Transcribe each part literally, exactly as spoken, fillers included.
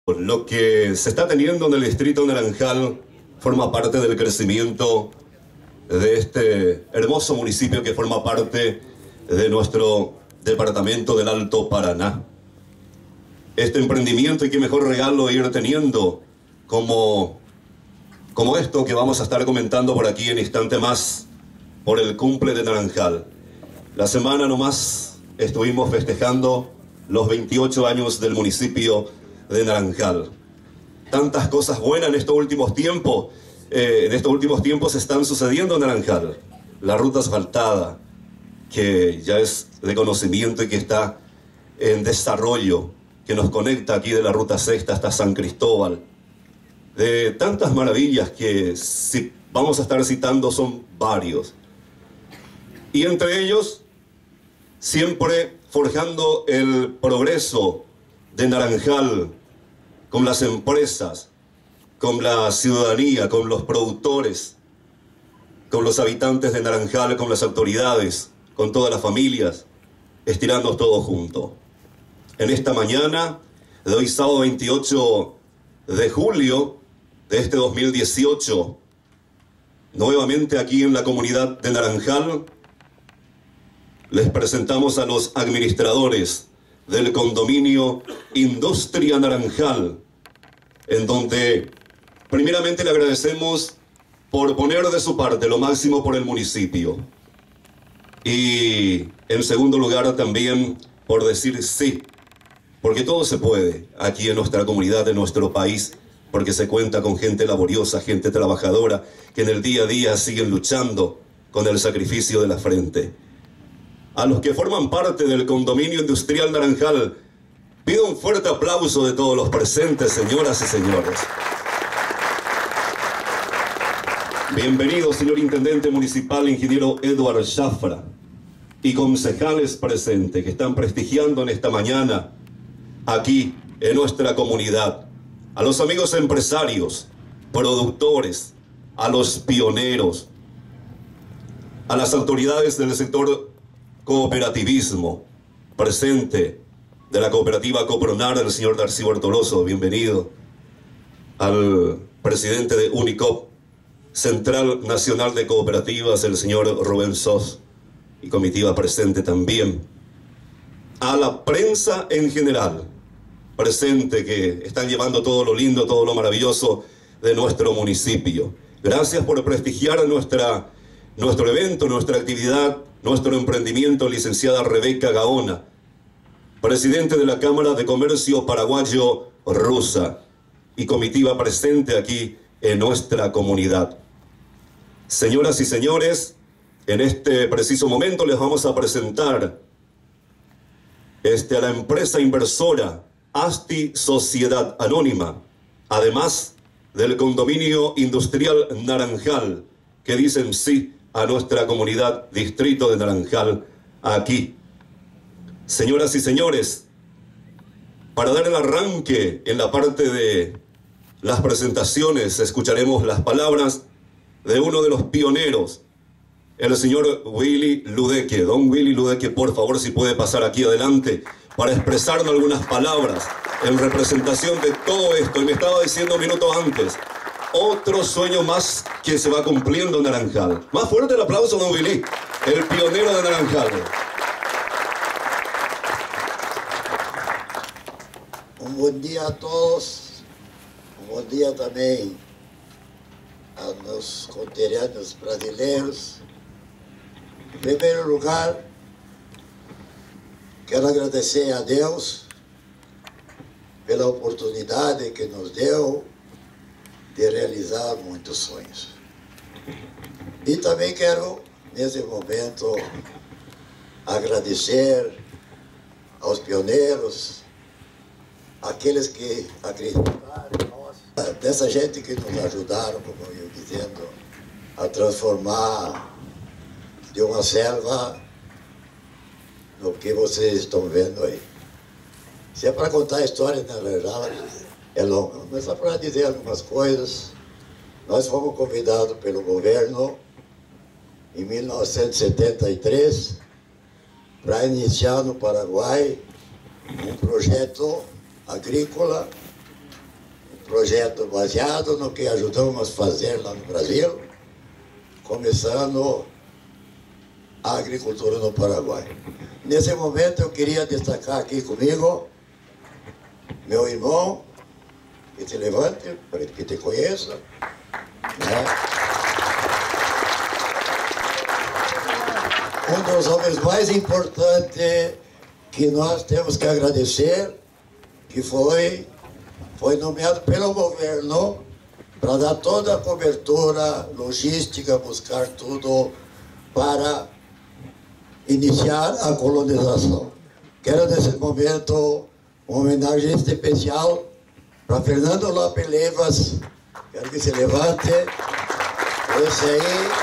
Lo que se está teniendo en el distrito Naranjal forma parte del crecimiento de este hermoso municipio que forma parte de nuestro departamento del Alto Paraná. Este emprendimiento, y qué mejor regalo ir teniendo como, como esto que vamos a estar comentando por aquí en instante más, por el cumple de Naranjal. La semana nomás estuvimos festejando los veintiocho años del municipio de Naranjal. Tantas cosas buenas en estos últimos tiempos, eh, en estos últimos tiempos están sucediendo en Naranjal. La ruta asfaltada, que ya es de conocimiento y que está en desarrollo, que nos conecta aquí de la ruta sexta hasta San Cristóbal. De tantas maravillas que si vamos a estar citando son varios. Y entre ellos, siempre forjando el progreso de Naranjal, con las empresas, con la ciudadanía, con los productores, con los habitantes de Naranjal, con las autoridades, con todas las familias, estirando todos juntos. En esta mañana de hoy, sábado veintiocho de julio de este dos mil dieciocho, nuevamente aquí en la comunidad de Naranjal, les presentamos a los administradores del condominio Industria Naranjal, en donde primeramente le agradecemos por poner de su parte lo máximo por el municipio, y en segundo lugar también por decir sí, porque todo se puede aquí en nuestra comunidad, en nuestro país, porque se cuenta con gente laboriosa, gente trabajadora, que en el día a día siguen luchando con el sacrificio de la frente. A los que forman parte del condominio industrial Naranjal, pido un fuerte aplauso de todos los presentes, señoras y señores. Bienvenido, señor Intendente Municipal, ingeniero Eduard Zafra, y concejales presentes que están prestigiando en esta mañana aquí en nuestra comunidad. A los amigos empresarios, productores, a los pioneros, a las autoridades del sector cooperativismo presente de la cooperativa Copronar, el señor Darcy Bortoloso, bienvenido. Al presidente de Unicop, Central Nacional de Cooperativas, el señor Rubén Sos, y comitiva presente también. A la prensa en general presente, que están llevando todo lo lindo, todo lo maravilloso de nuestro municipio. Gracias por prestigiar nuestra, nuestro evento, nuestra actividad, nuestro emprendimiento, licenciada Rebeca Gaona, presidente de la Cámara de Comercio Paraguayo Rusa, y comitiva presente aquí en nuestra comunidad. Señoras y señores, en este preciso momento les vamos a presentar este, a la empresa inversora ASTI Sociedad Anónima, además del condominio industrial Naranjal, que dicen sí a nuestra comunidad distrito de Naranjal aquí. Señoras y señores, para dar el arranque en la parte de las presentaciones, escucharemos las palabras de uno de los pioneros, el señor Willy Ludeque. Don Willy Ludeque, por favor, si puede pasar aquí adelante para expresarnos algunas palabras en representación de todo esto. Y me estaba diciendo minutos antes, otro sueño más que se va cumpliendo en Naranjal. Más fuerte el aplauso, don Willy, el pionero de Naranjal. Un buen día a todos, un buen día también a los conterrâneos brasileiros. Em primeiro lugar, quero agradecer a Deus pela oportunidade que nos deu de realizar muitos sonhos. E também quero, nesse momento, agradecer aos pioneiros, aqueles que acreditaram em nós, dessa gente que nos ajudaram, como eu dizendo, a transformar de uma selva no que vocês estão vendo aí. Se é para contar a história, na verdade, é longa, mas só para dizer algumas coisas. Nós fomos convidados pelo governo em mil novecentos e setenta e três para iniciar no Paraguai um projeto agrícola projeto baseado no que ajudamos a fazer lá no Brasil, começando a agricultura no Paraguai. Nesse momento eu queria destacar aqui comigo meu irmão, que te levante, para que te conheça, né? Um dos homens mais importantes que nós temos que agradecer, que foi, foi nomeado pelo governo para dar toda a cobertura logística, buscar tudo para iniciar a colonização. Quero nesse momento uma homenagem especial para Fernando Lopes Levas. Quero que se levante. Esse aí.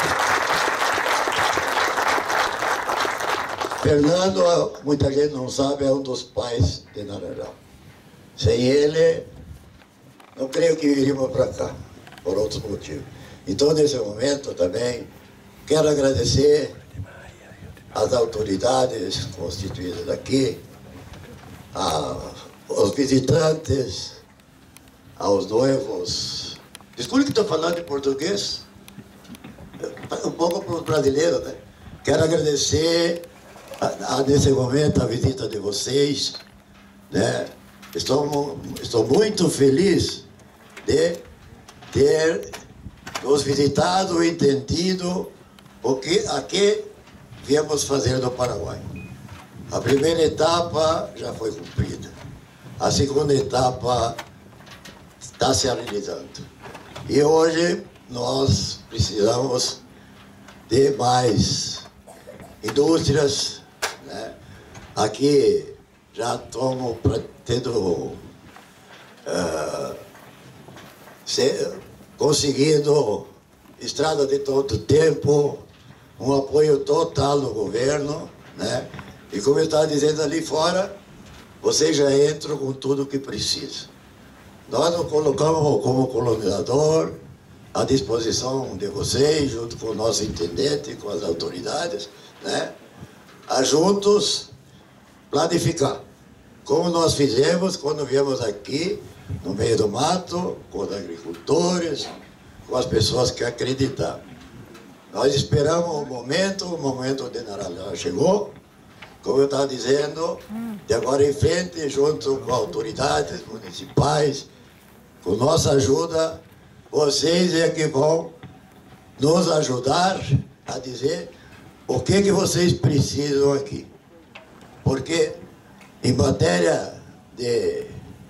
Fernando, muita gente não sabe, é um dos pais de Naranjal. Sem ele, não creio que viríamos para cá, por outros motivos. Então, nesse momento também, quero agradecer às autoridades constituídas aqui, aos visitantes, aos noivos. Desculpe que estou falando em português, um pouco para os brasileiros, né? Quero agradecer a, a, nesse momento a visita de vocês, né? Estou, estou muito feliz de ter nos visitado e entendido o que aqui viemos fazer no Paraguai. A primeira etapa já foi cumprida. A segunda etapa está se realizando. E hoje nós precisamos de mais indústrias, né? Aqui já estamos tendo, uh, se, conseguindo estrada de todo tempo, um apoio total do governo, né? E como eu estava dizendo ali fora, vocês já entram com tudo o que precisa. Nós nos colocamos como colonizador à disposição de vocês, junto com o nosso intendente, com as autoridades, né? A juntos planificar, como nós fizemos quando viemos aqui, no meio do mato, com os agricultores, com as pessoas que acreditaram. Nós esperamos o momento, o momento de Naranjal chegou, como eu estava dizendo, de agora em frente, junto com autoridades municipais, com nossa ajuda, vocês é que vão nos ajudar a dizer o que, que vocês precisam aqui. Porque em matéria de,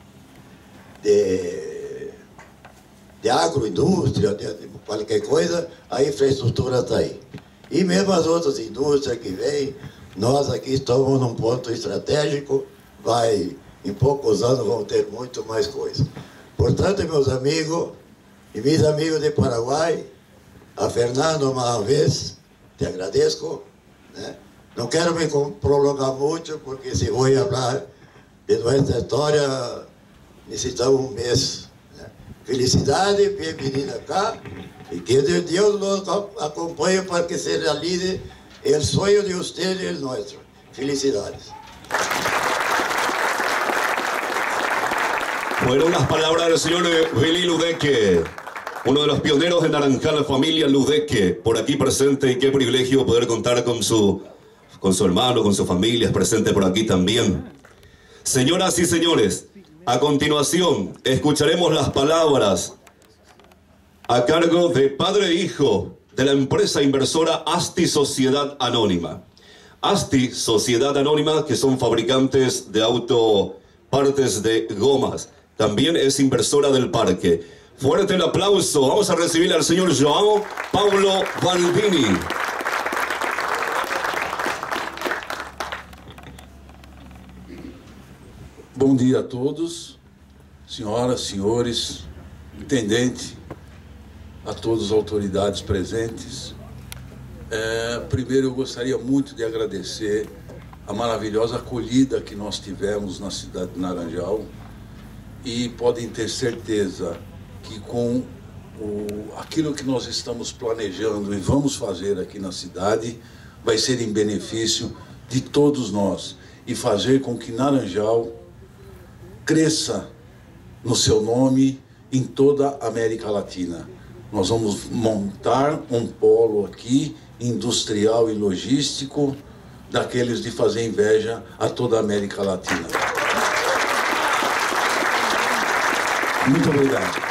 de, de agroindústria, de, de qualquer coisa, a infraestrutura está aí. E mesmo as outras indústrias que vêm, nós aqui estamos num ponto estratégico, vai, em poucos anos vão ter muito mais coisa. Portanto, meus amigos e meus amigos de Paraguai, a Fernando, uma vez, te agradeço, né? Não quero me prolongar muito, porque se vou falar de nossa história, necessitamos um mês, né? Felicidade, bem-vinda cá, e que Deus nos acompanhe para que se realize o sonho de vocês e o nosso. Felicidades. Fueron las palabras del señor Willy Ludeque, uno de los pioneros de Naranjal, la familia Ludeque, por aquí presente, y qué privilegio poder contar con su, con su hermano, con su familia, es presente por aquí también. Señoras y señores, a continuación escucharemos las palabras a cargo de padre e hijo de la empresa inversora ASTI Sociedad Anónima. ASTI Sociedad Anónima, que son fabricantes de autopartes de gomas, también es inversora del parque. Fuerte el aplauso, vamos a recibir al señor João Paulo Baldini. Bom dia a todos, senhoras, senhores, intendente, a todas as autoridades presentes. É, primeiro, eu gostaria muito de agradecer a maravilhosa acolhida que nós tivemos na cidade de Naranjal, e podem ter certeza que com o, aquilo que nós estamos planejando e vamos fazer aqui na cidade vai ser em benefício de todos nós e fazer com que Naranjal cresça no seu nome em toda a América Latina. Nós vamos montar um polo aqui, industrial e logístico, daqueles de fazer inveja a toda a América Latina. Muito obrigado.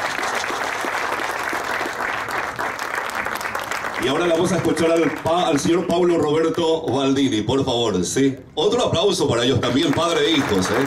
Y ahora le vamos a escuchar al, pa, al señor Paulo Roberto Baldini, por favor, ¿sí? Otro aplauso para ellos también, padre e hijos, ¿eh?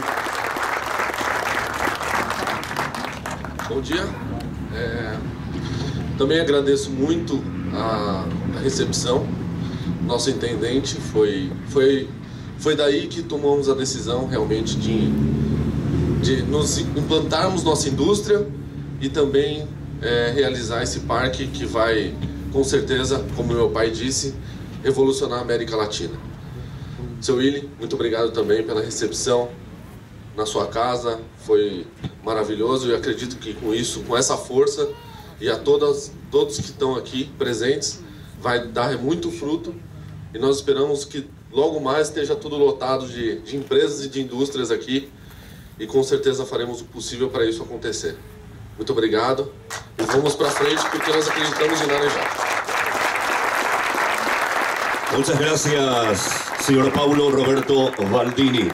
Bom dia. É, também agradeço muito a, a recepção. Nosso intendente foi, foi, foi daí que tomamos a decisão realmente de, de nos implantarmos nossa indústria e também é, realizar esse parque que vai, com certeza, como meu pai disse, revolucionar a América Latina. Seu Willy, muito obrigado também pela recepção na sua casa, foi maravilhoso e acredito que com isso, com essa força e a todas, todos que estão aqui presentes, vai dar muito fruto e nós esperamos que logo mais esteja tudo lotado de, de empresas e de indústrias aqui e com certeza faremos o possível para isso acontecer. Muito obrigado e vamos para frente porque nós acreditamos em Laranjal. Muchas gracias, señor Paulo Roberto Baldini.